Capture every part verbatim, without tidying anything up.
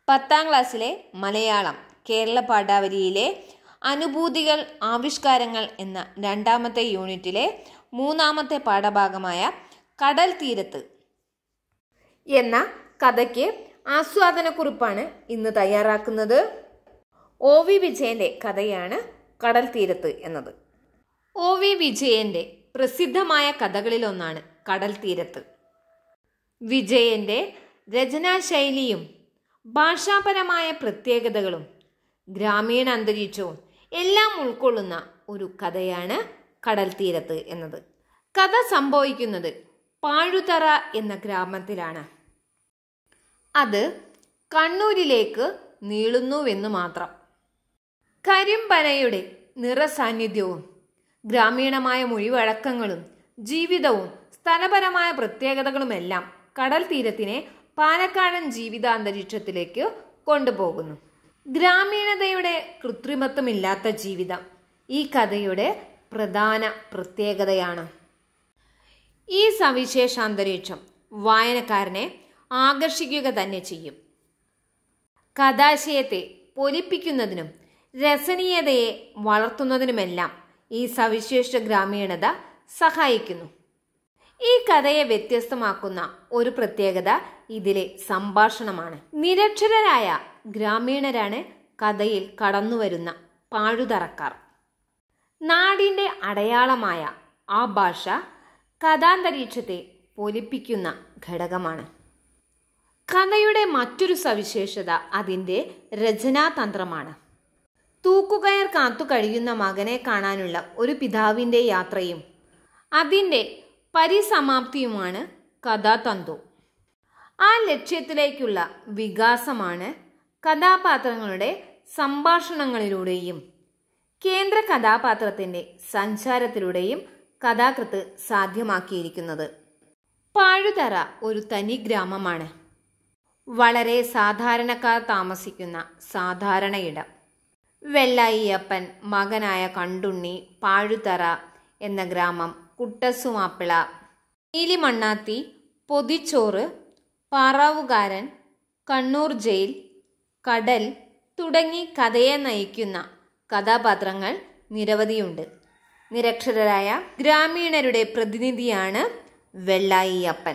പത്താം ക്ലാസ്സിലെ മലയാളം കേരള പാഠാവലിയിലെ അനുഭൂതികൾ ആവിഷ്കാരങ്ങൾ എന്ന രണ്ടാമത്തെ യൂണിറ്റിലെ മൂന്നാമത്തെ പാഠഭാഗമായ കടൽ തീരത്ത് എന്ന കഥയ്ക്ക് ആസ്വാദനക്കുറിപ്പാണ് ഇന്ന് തയ്യാറാക്കുന്നത്. ഒ വി വിജയന്റെ കഥയാണ് കടൽ തീരത്ത് എന്നത്. ഒ വി വിജയന്റെ പ്രസിദ്ധമായ കഥകളിലൊന്നാണ് കടൽ തീരത്ത്. വിജയന്റെ രചനാശൈലിയും ഭാഷാപരമായ പ്രത്യേകതകളും ഗ്രാമീണ അന്തരീക്ഷവും എല്ലാം ഉൾക്കൊള്ളുന്ന ഒരു കഥയാണ് കടൽ തീരത്ത് എന്നത്. കഥ സംഭവിക്കുന്നത് പാഴുതറ എന്ന ഗ്രാമത്തിലാണ്. അത് കണ്ണൂരിലേക്ക് നീളുന്നുവെന്നു മാത്രം. കരിമ്പനയുടെ നിറസാന്നിധ്യവും ഗ്രാമീണമായ മൊഴിവഴക്കങ്ങളും ജീവിതവും സ്ഥലപരമായ പ്രത്യേകതകളുമെല്ലാം കടൽ തീരത്തിനെ പാലക്കാടൻ ജീവിതാന്തരീക്ഷത്തിലേക്ക് കൊണ്ടുപോകുന്നു. ഗ്രാമീണതയുടെ കൃത്രിമത്വമില്ലാത്ത ജീവിതം ഈ കഥയുടെ പ്രധാന പ്രത്യേകതയാണ്. ഈ സവിശേഷാന്തരീക്ഷം വായനക്കാരനെ ആകർഷിക്കുക തന്നെ ചെയ്യും. കഥാശയത്തെ പൊലിപ്പിക്കുന്നതിനും രസനീയതയെ വളർത്തുന്നതിനുമെല്ലാം ഈ സവിശേഷ ഗ്രാമീണത സഹായിക്കുന്നു. ഈ കഥയെ വ്യത്യസ്തമാക്കുന്ന ഒരു പ്രത്യേകത ഇതിലെ സംഭാഷണമാണ്. നിരക്ഷരരായ ഗ്രാമീണരാണ് കഥയിൽ കടന്നുവരുന്ന പാഴുതറക്കാർ. നാടിൻ്റെ അടയാളമായ ആ ഭാഷ കഥാന്തരീക്ഷത്തെ പൊലിപ്പിക്കുന്ന ഘടകമാണ്. കഥയുടെ മറ്റൊരു സവിശേഷത അതിൻ്റെ രചനാതന്ത്രമാണ്. തൂക്കുകയർ കാത്തു കഴിയുന്ന മകനെ കാണാനുള്ള ഒരു പിതാവിൻ്റെ യാത്രയും അതിൻ്റെ പരിസമാപ്തിയുമാണ് കഥാതന്തു. ആ ലക്ഷ്യത്തിലേക്കുള്ള വികാസമാണ് കഥാപാത്രങ്ങളുടെ സംഭാഷണങ്ങളിലൂടെയും കേന്ദ്ര കഥാപാത്രത്തിൻ്റെ സഞ്ചാരത്തിലൂടെയും കഥാകൃത്ത് സാധ്യമാക്കിയിരിക്കുന്നത്. പാഴുതറ ഒരു തനി ഗ്രാമമാണ്. വളരെ സാധാരണക്കാർ താമസിക്കുന്ന സാധാരണ ഇടം. വെള്ളായിയപ്പൻ, മകനായ കണ്ടുണ്ണി, പാഴുതറ എന്ന ഗ്രാമം, കുട്ടസുമാപ്പിള, നീലിമണ്ണാത്തി, പൊതിച്ചോറ്, പാറാവുകാരൻ, കണ്ണൂർ ജയിൽ, കടൽ തുടങ്ങി കഥയെ നയിക്കുന്ന കഥാപാത്രങ്ങൾ നിരവധിയുണ്ട്. നിരക്ഷരരായ ഗ്രാമീണരുടെ പ്രതിനിധിയാണ് വെള്ളായിയപ്പൻ.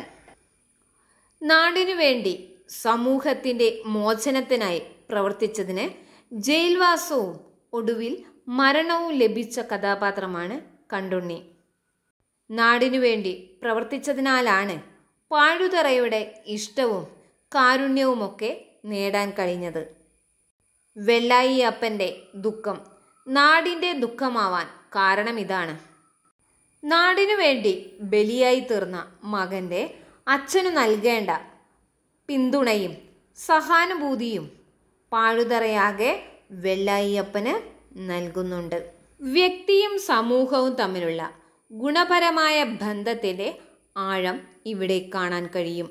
നാടിനു വേണ്ടി സമൂഹത്തിൻ്റെ മോചനത്തിനായി പ്രവർത്തിച്ചതിന് ജയിൽവാസവും ഒടുവിൽ മരണവും ലഭിച്ച കഥാപാത്രമാണ് കണ്ടുണ്ണി. നാടിനു വേണ്ടി പ്രവർത്തിച്ചതിനാലാണ് പാഴുതറയുടെ ഇഷ്ടവും കാരുണ്യവുമൊക്കെ നേടാൻ കഴിഞ്ഞത്. വെള്ളായിയപ്പൻ്റെ ദുഃഖം നാടിൻ്റെ ദുഃഖമാവാൻ കാരണം ഇതാണ്. നാടിനു വേണ്ടി ബലിയായി തീർന്ന മകൻ്റെ അച്ഛനു നൽകേണ്ട പിന്തുണയും സഹാനുഭൂതിയും പാഴുതറയാകെ വെള്ളായിയപ്പന് നൽകുന്നുണ്ട്. വ്യക്തിയും സമൂഹവും തമ്മിലുള്ള ഗുണപരമായ ബന്ധത്തിൻ്റെ ആഴം ഇവിടെ കാണാൻ കഴിയും.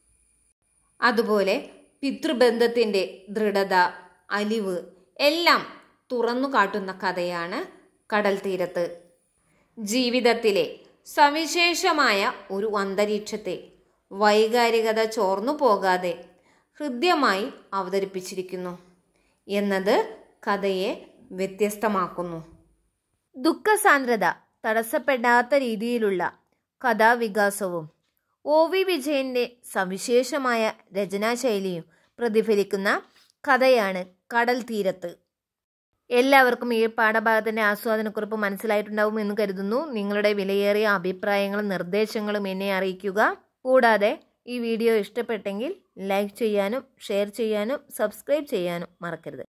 അതുപോലെ പിതൃബന്ധത്തിൻ്റെ ദൃഢത, അലിവ് എല്ലാം തുറന്നു കാട്ടുന്ന കഥയാണ് കടൽ തീരത്ത്. ജീവിതത്തിലെ സവിശേഷമായ ഒരു അന്തരീക്ഷത്തെ വൈകാരികത ചോർന്നു പോകാതെ ഹൃദ്യമായി അവതരിപ്പിച്ചിരിക്കുന്നു എന്നത് കഥയെ വ്യത്യസ്തമാക്കുന്നു. ദുഃഖസാന്ദ്രത തടസ്സപ്പെടാത്ത രീതിയിലുള്ള കഥാവികാസവും ഒ വി വിജയന്റെ സവിശേഷമായ രചനാശൈലിയും പ്രതിഫലിക്കുന്ന കഥയാണ് കടൽ തീരത്ത്. എല്ലാവർക്കും ഈ പാഠഭാഗത്തിൻ്റെ ആസ്വാദനക്കുറിപ്പ് മനസ്സിലായിട്ടുണ്ടാവും എന്ന് കരുതുന്നു. നിങ്ങളുടെ വിലയേറിയ അഭിപ്രായങ്ങളും നിർദ്ദേശങ്ങളും എന്നെ അറിയിക്കുക. കൂടാതെ ഈ വീഡിയോ ഇഷ്ടപ്പെട്ടെങ്കിൽ ലൈക്ക് ചെയ്യാനും ഷെയർ ചെയ്യാനും സബ്സ്ക്രൈബ് ചെയ്യാനും മറക്കരുത്.